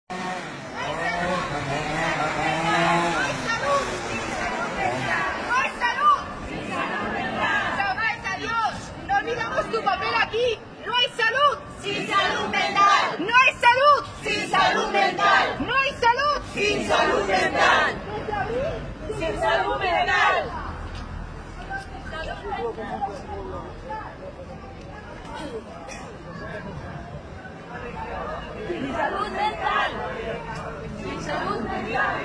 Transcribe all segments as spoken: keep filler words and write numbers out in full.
Tu papel aquí. No hay salud sin salud mental. No hay salud sin salud mental. No hay salud sin salud mental. Sin salud mental. Sin salud mental. Sin salud mental.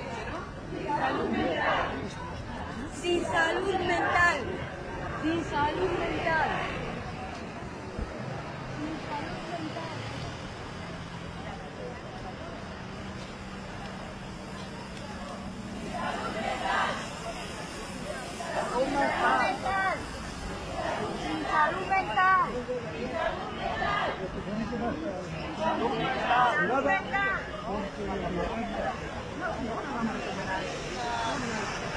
Sin salud mental. Sin salud mental. salud mental. Salud mental.